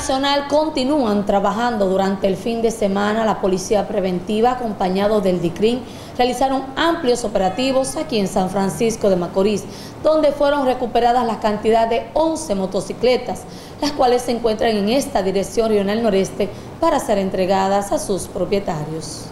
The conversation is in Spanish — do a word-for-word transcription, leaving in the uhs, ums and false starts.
nacional continúan trabajando durante el fin de semana. La Policía Preventiva, acompañado del D I C R I N, realizaron amplios operativos aquí en San Francisco de Macorís, donde fueron recuperadas la cantidad de once motocicletas, las cuales se encuentran en esta dirección regional noreste para ser entregadas a sus propietarios.